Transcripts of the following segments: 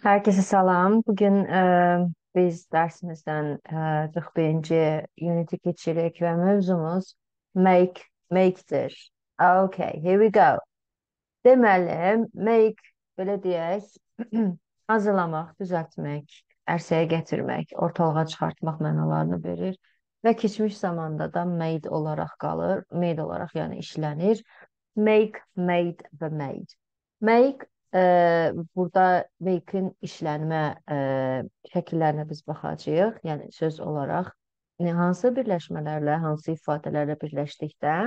Herkese selam. Bugün biz dersimizden 41. unit'i geçirik ve mevzumuz make'tir. Okay, here we go. Deməli, make, belə deyək, hazırlamaq, düzəltmək, ərsəyə gətirmək, ortalığa çıxartmaq mənalarını verir və keçmiş zamanda da made olaraq qalır. Made olaraq yəni işlənir. Make, made və made. Make, burada make'in işlənmə şəkillərinə biz baxacağıq. Yəni söz olaraq hansı birləşmələrlə, hansı ifadələrlə birləşdikdə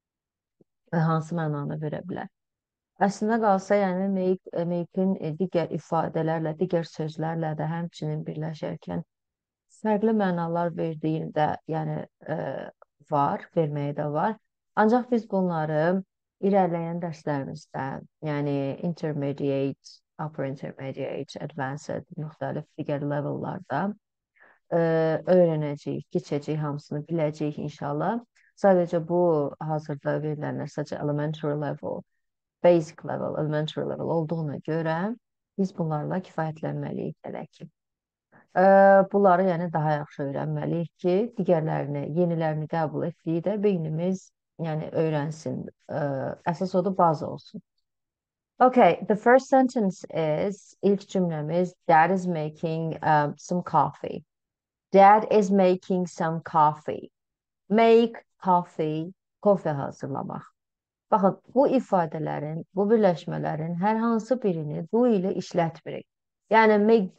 hansı mənanı verə bilər. Əslində qalsa, yəni make-in digər ifadələrlə, digər sözlərlə də həmçinin birləşərkən fərqli mənalar verdiyində, yəni var, verməyi də var. Ancaq biz bunları irəliləyən dərslərimizdə, yəni intermediate, upper intermediate, advanced, müxtəlif digər levellarda öyrənəcəyik, keçəcəyik, hamısını biləcəyik inşallah. Sadəcə bu hazırda verilənlər sadəcə elementary level, basic level, elementary level olduğuna görə biz bunlarla kifayətlənməliyik hələ ki. Bunları yəni daha yaxşı öyrənməliyik ki, digərlərini, yenilərini qəbul etdikdə beynimiz yəni öyrənsin. Əsas odur, bazı olsun. Okay, the first sentence is, ilk cümləmiz, Dad is making some coffee. Dad is making some coffee. Make coffee, kofe hazırlamaq. Baxın, bu ifadələrin, bu birləşmələrin hər hansı birini do ilə işlətmirik. Yəni,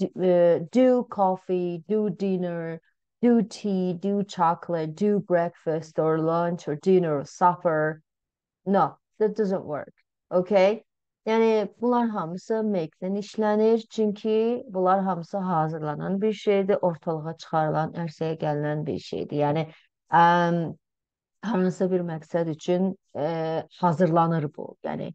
do coffee, do dinner, do tea, do chocolate, do breakfast or lunch or dinner or supper. No, that doesn't work. Okay? Yəni, bunlar hamısı make-dən işlənir. Çünki bunlar hamısı hazırlanan bir şeydir, ortalığa çıxarılan, ərsəyə gəlinən bir şeydir. Yəni, hansısa bir məqsəd üçün hazırlanır bu. Yəni,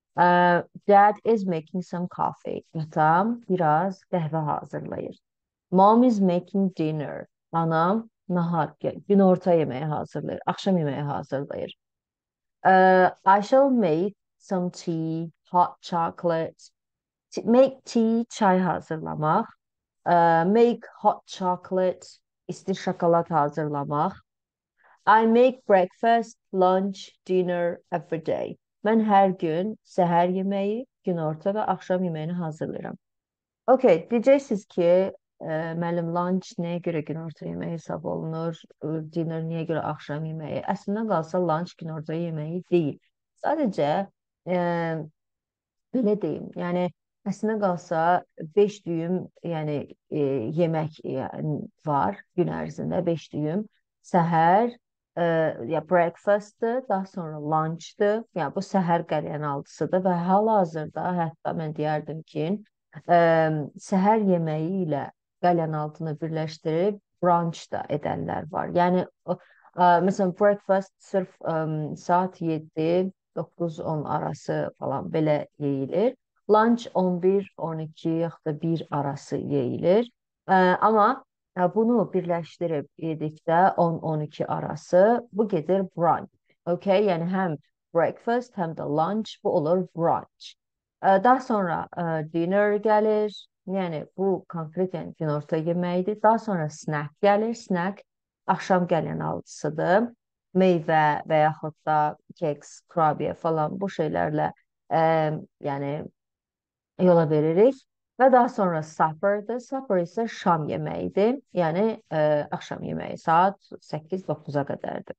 Dad is making some coffee. Atam biraz qəhvə hazırlayır. Mom is making dinner. Anam nahar, günorta yeməyi hazırlayır, axşam yeməyi hazırlayır. I shall make some tea, hot chocolate. Make tea, çay hazırlamaq. Make hot chocolate, isti şokolad hazırlamaq. I make breakfast, lunch, dinner every day. Mən hər gün səhər yeməyi, günorta və axşam yeməyini hazırlayıram. Okay, deyəcəksiniz ki, müəllim, lunch nəyə görə günorta yeməyi hesab olunur, dinner niyə görə axşam yeməyi? Əslində qalsa lunch günorta yeməyi deyil. Sadəcə belə deyim, yəni əslində qalsa 5 düyüm, yəni yemək var gün ərzində 5 düyüm. Səhər, ya breakfast'dır, daha sonra lunch'dır. Yəni bu səhər qəlyanaltısıdır və hal-hazırda hətta mən deyərdim ki, səhər yeməyi ilə qəlyanaltını birləşdirib brunch da edənlər var. Yəni məsələn breakfast sırf saat 7, 9-10 arası falan belə yeyilir. Lunch 11, 12 yaxud da 1 arası yeyilir. Amma bunu birləşdirib yedikdə 10-12 arası bu gedir brunch. Okay? Yəni həm breakfast həm də lunch bu olur brunch. Daha sonra dinner gəlir. Yəni bu konkret yəni günorta yeməyidir. Daha sonra snack gəlir. Snack axşam qəlyanaltısıdır. Meyvə və yaxud da keks, kurabiyə falan bu şeylərlə yəni yola veririk. Və daha sonra supper'dır. Supper isə şam yeməyidir. Yəni axşam yeməyi saat 8-9-a qədərdir.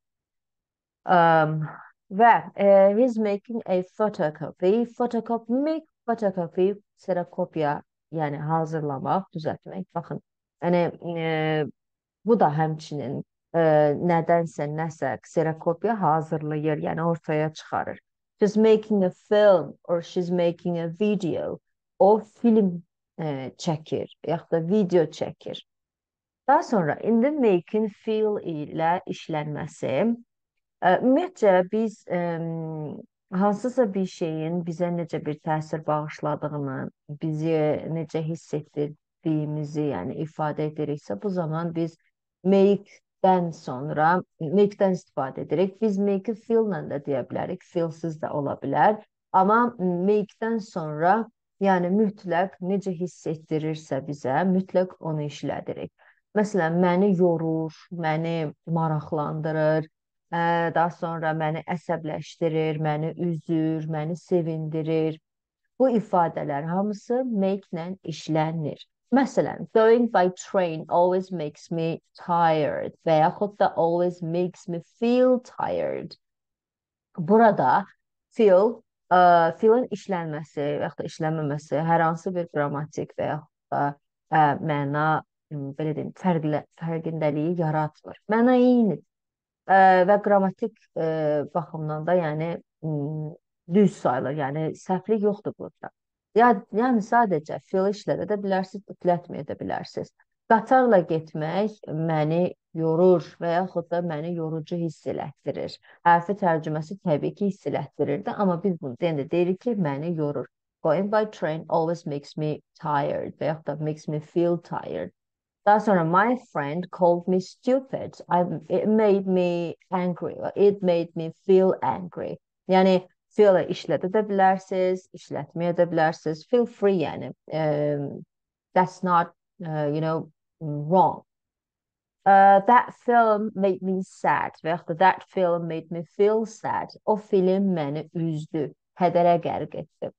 Və he's making a photocopy. Photocopy, kserokopiya, yəni hazırlamaq, düzəltmək. Baxın, yəni bu da həmçinin nədənsə nəsə kserokopiya hazırlayır, yəni ortaya çıxarır. She's making a film or she's making a video. O film çəkir, yaxud da video çəkir. Daha sonra in the making feel ilə işlənməsi. Ümumiyyətcə biz hansısa bir şeyin bizə necə bir təsir bağışladığını, bizi necə hiss etdirdiyimizi, yəni ifadə ediriksə, bu zaman biz make-dən sonra make-dən istifadə edirik. Biz make-i feel-lə də deyə bilərik, feel-siz də ola bilər. Amma make-dən sonra Yəni mütləq necə hiss etdirirsə bizə, mütləq onu işlədirik. Məsələn, məni yorur, məni maraqlandırır, daha sonra məni əsəbləşdirir, məni üzür, məni sevindirir. Bu ifadələr hamısı make-lə işlənir. Məsələn, going by train always makes me tired və yaxud da always makes me feel tired. Burada feel, feelin işlənməsi və yaxud da işlənməməsi hər hansı bir qrammatik və yaxud da məna, belə deyim, fərqindəliyi yaratmır. Məna eynidir. Və qrammatik baxımdan da yəni düz sayılır. Yəni səhvlik yoxdur burada. Yəni sadəcə feel işlədə də bilərsiniz, ütlətməyə də bilərsiniz. Qatarla getmək məni yorur və yaxud da məni yorucu hiss elətdirir. Hərfi tərcüməsi təbii ki, hiss elətdirirdi, amma biz bunu deyəndə deyirik ki, məni yorur. Going by train always makes me tired və yaxud da makes me feel tired. Daha sonra my friend called me stupid. It made me angry. It made me feel angry. Yəni feel işlədə də bilərsiniz, işlətməyə də bilərsiniz. Feel free yəni. That's not, you know, wrong. That film made me sad. Və yaxud da that film made me feel sad. O film məni üzdü, kədərə qərq etdi.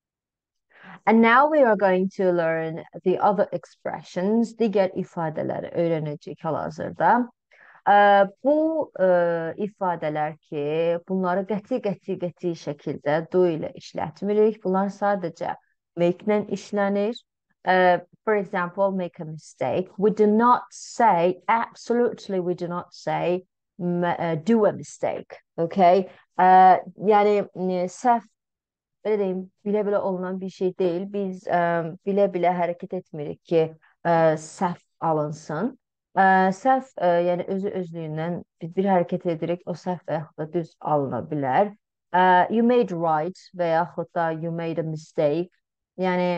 And now we are going to learn the other expressions. Digər ifadələri öyrənəcəyik hal-hazırda. Bu ifadələr ki, bunları qəti şəkildə do ilə işlətmirik. Bunlar sadəcə make-lə işlənir. For example, make a mistake. We do not say, absolutely we do not say do a mistake. Okay? Yəni səhv, belə deyim, bilə-bilə olunan bir şey deyil. Biz bilə-bilə hərəkət etmirik ki, səhv alınsın. Səhv, yəni özü özlüyündən biz bir hərəkət edirik, o səhv və yaxud da düz alına bilər. You made right və yaxud da you made a mistake. Yəni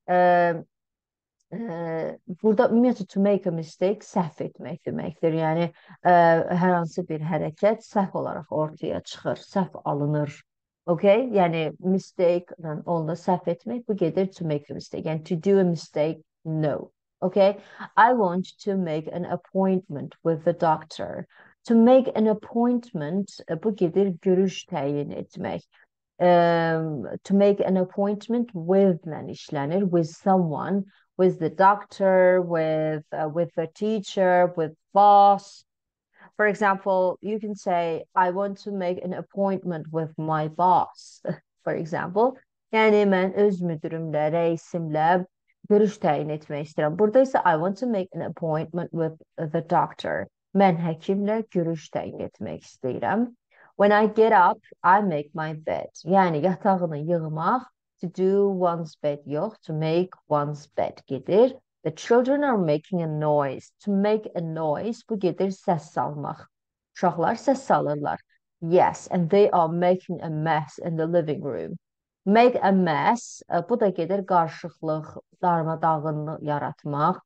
burada ümumiyyətlə to make a mistake səhv etmək deməkdir. Yəni hər hansı bir hərəkət səhv olaraq ortaya çıxır, səhv alınır. Okay? Yəni mistake, onda səhv etmək, bu gedir to make a mistake. Yəni to do a mistake, no. Okay? I want to make an appointment with the doctor. To make an appointment, bu gedir görüş təyin etmək. To make an appointment with-lə işlənir, with someone, with the doctor, with the teacher, with boss. For example, you can say, I want to make an appointment with my boss, for example. Yəni, mən öz müdürümlə, rəisimlə görüş təyin etmək istəyirəm. Burada isə I want to make an appointment with the doctor. Mən həkimlə görüş təyin etmək istəyirəm. When I get up, I make my bed. Yəni, yatağını yığmaq, to do one's bed yox, to make one's bed gedir. The children are making a noise. To make a noise, bu gedir səs salmaq. Uşaqlar səs salırlar. Yes, and they are making a mess in the living room. Make a mess, bu da gedir qarışıqlıq, darmadağınlıq yaratmaq.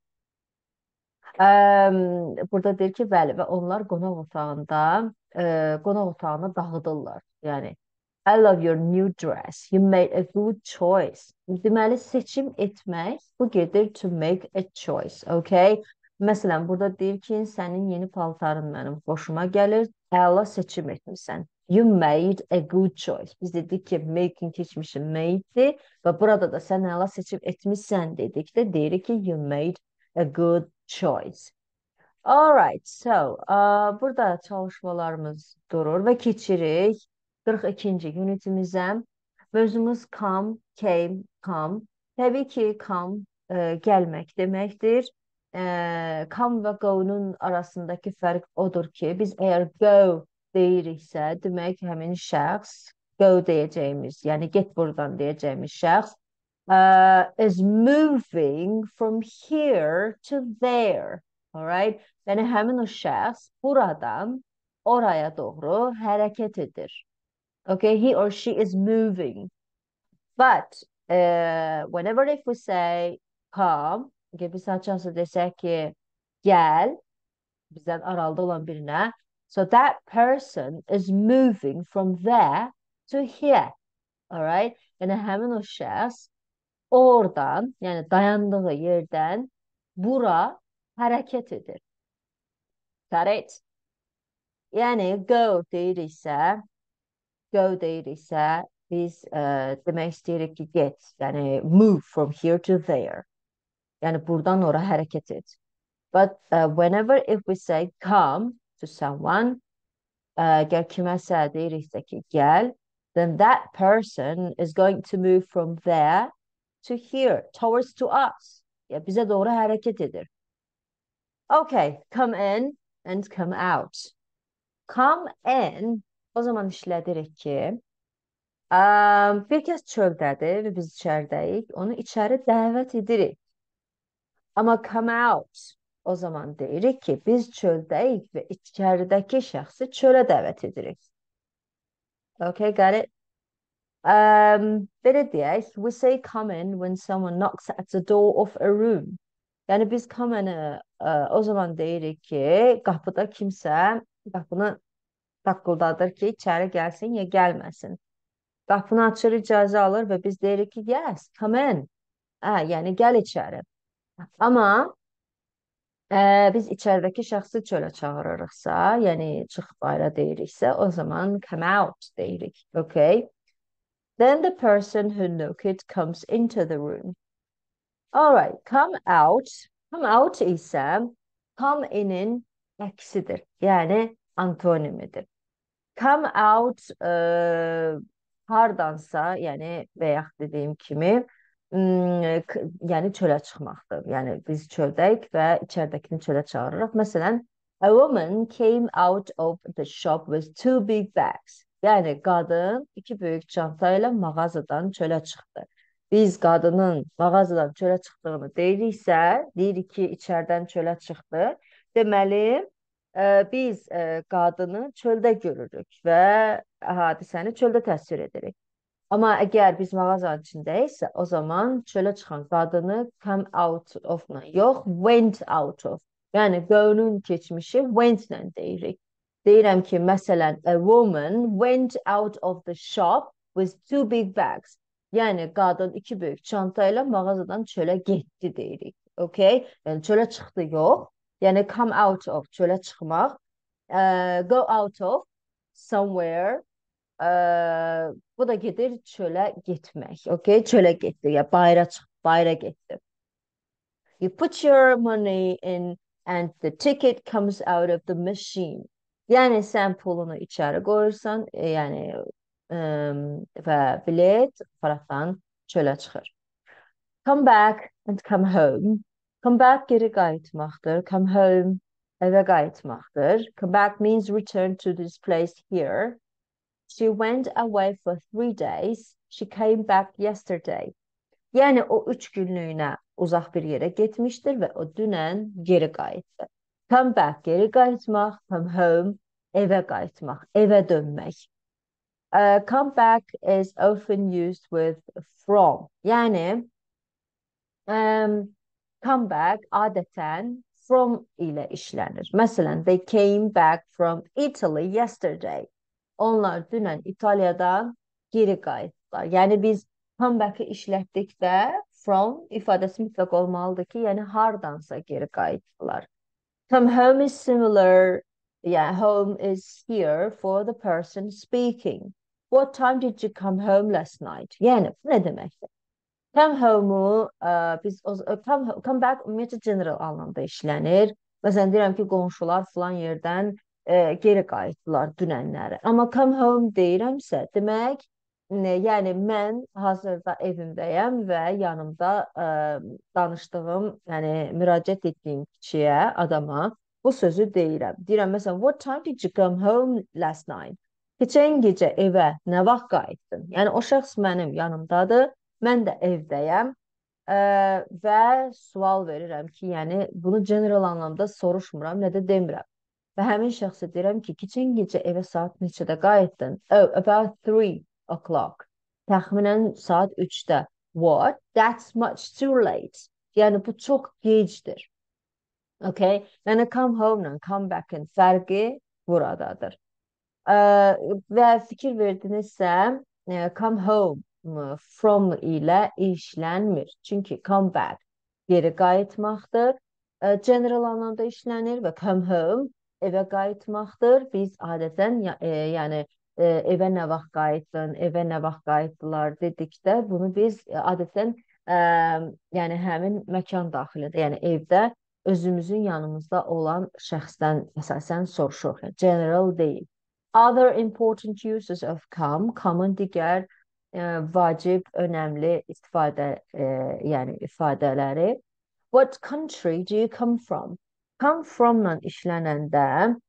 Burada deyir ki, bəli, və onlar qonaq otağını dağıdırlar. Yəni, I love your new dress. You made a good choice. Deməli, seçim etmək, bu gedir to make a choice, okay? Məsələn, burada deyir ki, sənin yeni paltarın mənim xoşuma gəlir, əla seçim etmişsən. You made a good choice. Biz dedik ki, making keçmişi made-dir və burada da sən əla seçim etmişsən dedikdə deyirik ki, you made a good choice. All right, so burada çalışmalarımız durur və keçirik 42-ci unitimizə. Mövzumuz come, came, come. Təbii ki, come gəlmək deməkdir. Come və go-nun arasındakı fərq odur ki, biz əgər go deyiriksə, demək həmin şəxs go deyəcəyimiz, yəni get buradan deyəcəyimiz şəxs is moving from here to there. All right? Yəni həmin o şəxs buradan oraya doğru hərəkət edir. Okay, he or she is moving. But whenever if we say come, okay, biz açarsa desək ki gəl, bizdən aralıda olan birinə, so that person is moving from there to here. All right? Yəni həmin o şəxs oradan, yani dayandığı yerden bura hareket edir. Correct. Yani go deyiriksə biz demək istəyirik ki, get, yani move from here to there. Yani buradan oraya hareket et. But whenever if we say come to someone, əgər kiməsə deyiriksə ki, gəl, then that person is going to move from there to here, towards to us. Ya bize doğru hareket edir. Okay, come in and come out. Come in, o zaman işlədirik ki, bir kəs çöldədir və biz içəridəyik, onu içəri dəvət edirik. Ama come out, o zaman deyirik ki, biz çöldəyik və içəridəki şəxsi çölə dəvət edirik. Okay, got it? Belə deyək, we say come in when someone knocks at the door of a room. Yani biz come in'i o zaman deyirik ki, qapıda kimsə qapını taqqıldadır ki, içəri gəlsin ya gəlməsin. Qapını açır, icazə alır və biz deyirik ki, yes, come in. Yəni gəl içəri. Amma biz içəridəki şəxsi çölə çağırırıqsa, yəni çıx bayra deyiriksə, o zaman come out deyirik. Okay? Then the person who knocked comes into the room. All right, come out. Come out ise come in'in əksidir. Yəni antonimidir. Come out hardansa, yəni və yaxud dediyim kimi, yəni çölə çıxmaqdır. Yəni biz çöldəyik və içəridəkini çölə çağırırıq. Məsələn, a woman came out of the shop with two big bags. Yəni qadın iki böyük çanta ilə mağazadan çölə çıxdı. Biz qadının mağazadan çölə çıxdığını deyiriksə, deyirik ki, içəridən çölə çıxdı. Deməli, biz qadını çöldə görürük və hadisəni çöldə təsvir edirik. Ama eğer biz mağazanın içindeyse o zaman çöle çıxan qadını come out of-la yox, went out of. Yəni go'nun keçmişi went-lə deyirik. Deyirəm ki, məsələn, a woman went out of the shop with two big bags. Yəni qadın iki böyük çanta ilə mağazadan çölə getdi deyirik. Okay? Yəni çölə çıxdı yox. Yəni come out of çölə çıxmaq. Go out of somewhere. Bu da gedir çöle gitmek. Okay? Çöle gitti. Ya bayra çık, bayra gitti. You put your money in and the ticket comes out of the machine. Yani sen pulunu içeri koyursan, yani ve bilet aparatdan çöle çıxır. Come back and come home. Come back geri qayıtmaqdır. Come home eve qayıtmaqdır. Come back means return to this place here. She went away for 3 days. She came back yesterday. Yani o 3 günlüğüne uzak bir yere gitmiştir ve o dünen geri qayıtdı. Come back geri qayıtmaq, come home eve qayıtmaq, eve dönmek. Come back is often used with from. Yani come back adeten from ile işlenir. Mesela they came back from Italy yesterday. Onlar dünən İtalyadan geri qayıtdılar. Yəni biz comeback-ı işlətdikdə from ifadəsi mütləq olmalıdır ki, yəni hardansa geri qayıtdılar. Come home is similar. Yeah, home is here for the person speaking. What time did you come home last night? Yəni bu nə deməkdir? Come home'u biz come back ümumiyyətlə general anlamda işlənir. Məsələn deyirəm ki, qonşular falan yerdən geri qayıtdılar dünənləri. Amma come home deyirəmsə, demək, yəni mən hazırda evimdəyəm və yanımda danışdığım, yəni müraciət etdiyim kişiyə, adama bu sözü deyirəm. Deyirəm, məsələn, what time did you come home last night? Keçən gecə evə nə vaxt qayıtdın? Yəni o şəxs mənim yanımdadır, mən də evdəyəm və sual verirəm ki, yəni bunu general anlamda soruşmuram, nə də demirəm. Və həmin şəxsə deyirəm ki, keçən gecə evə saat neçədə qayıtdın? Oh, about 3 o'clock. Təxminən saat 3-də. What? That's much too late. Yəni bu çox gecdir. Okay? Yəni come home-la come back-in fərqi buradadır. Və fikir verdinizsə, come home from ilə işlənmir. Çünki come back geri qayıtmaqdır. General anlamda işlənir və come home evə qayıtmaqdır. Biz adətən yəni evə nə vaxt qayıtdın, evə nə vaxt qayıtdılar dedikdə bunu biz adətən yəni həmin məkan daxilində, yəni evdə özümüzün yanımızda olan şəxsdən əsasən soruşuruq. Yəni, general deyil. Other important uses of come, come'ın digər vacib, önəmli yəni ifadələri. What country do you come from? Come from-la işlənəndə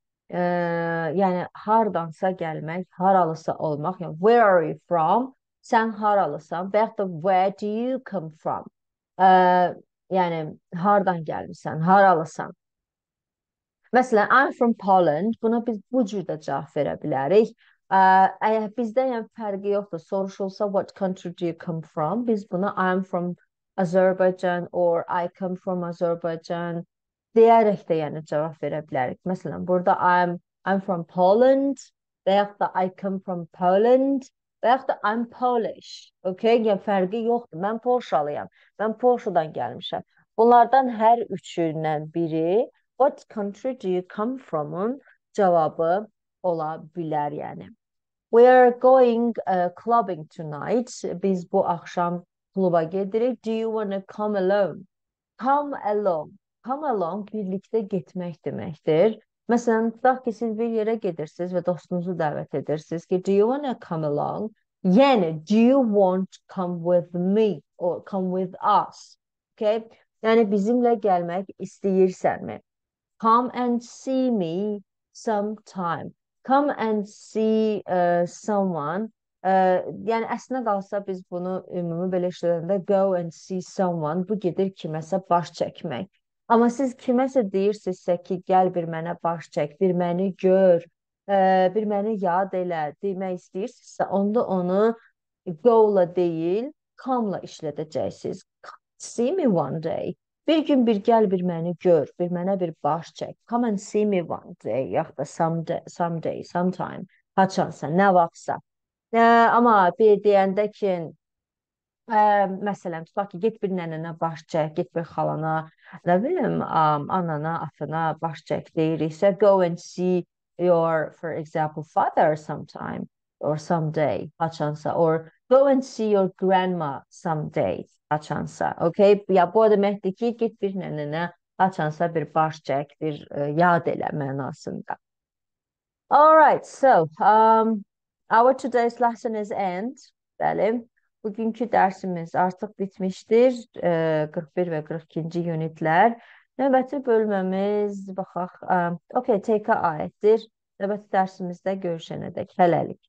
yəni hardansa gəlmək, haralısa olmaq, yəni where are you from? Sən haralısan? Və yaxud da where do you come from? Yəni hardan gəlmisən, haralısan? Məsələn, I'm from Poland. Buna biz bu cürdə cavab verə bilərik. Əgər bizdə yəni fərqi yoxdur, soruşulsa what country do you come from? Biz buna I'm from Azerbaijan or I come from Azerbaijan deyərək də yəni cavab verə bilərik. Məsələn, burada I'm from Poland və yaxud da I come from Poland və yaxud da I'm Polish. Okay? Yəni fərqi yoxdur. Mən Polşalıyam. Mən Polşadan gəlmişəm. Bunlardan hər üçündən biri what country do you come from-un cavabı ola bilər yəni. We are going clubbing tonight. Biz bu axşam kluba gedirik. Do you want to come alone? Come along. Come along birlikdə getmək deməkdir. Məsələn, tutaq ki, siz bir yerə gedirsiniz və dostunuzu dəvət edirsiniz ki, do you want to come along? Yəni, do you want to come with me or come with us? Okay? Yəni, bizimlə gəlmək istəyirsənmi? Come and see me sometime. Come and see someone. Yəni əslində qalsa biz bunu ümumi belə işlədəndə go and see someone, bu gedir kiməsə baş çəkmək. Amma siz kiməsə deyirsinizsə ki, gəl bir mənə baş çək, bir məni gör, bir məni yad elə demək istəyirsinizsə, onda onu go-la deyil, come-la işlədəcəksiniz. See me one day. Bir gün bir gəl bir məni gör, bir mənə bir baş çək. Come and see me one day, yaxud da someday, sometime, haçansa, nə vaxtsa. Amma bir deyəndə ki, məsələn, tutaq ki, get bir nənənə baş çək, get bir xalana, nə bilim, anana, atana baş çək deyiriksə, go and see your, for example, father sometime or someday, haçansa, or go and see your grandma someday, haçansa, okay? Ya bu o deməkdir ki, get bir nənənə haçansa bir baş çək, bir yad elə mənasında. All right, so our today's lesson is end. Bəli. Bugünkü dərsimiz artıq bitmişdir. 41 və 42-ci unitlər. Növbəti bölməmiz, baxaq, okay, take-a aiddir. Növbəti dərsimizdə görüşənədək. Hələlik.